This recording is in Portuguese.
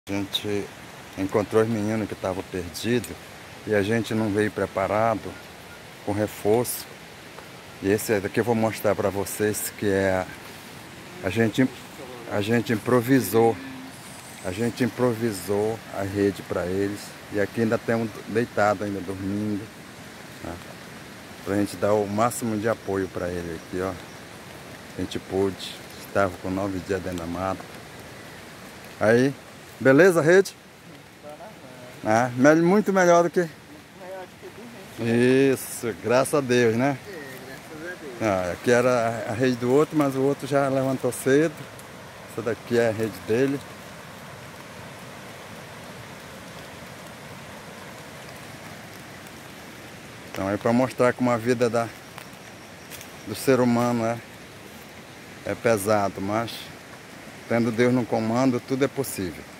A gente encontrou os meninos que estavam perdidos e a gente não veio preparado com reforço. E esse daqui eu vou mostrar para vocês que é a gente improvisou. A gente improvisou a rede para eles. E aqui ainda tem um deitado ainda dormindo, né? Para a gente dar o máximo de apoio para ele aqui, ó. A gente pôde, estava com 9 dias dentro da mata. Aí, beleza a rede? Ah, muito melhor do que... Isso, graças a Deus, né? Graças a Deus. Ah, aqui era a rede do outro, mas o outro já levantou cedo. Essa daqui é a rede dele. Então é para mostrar como a vida do ser humano é pesado, mas tendo Deus no comando tudo é possível.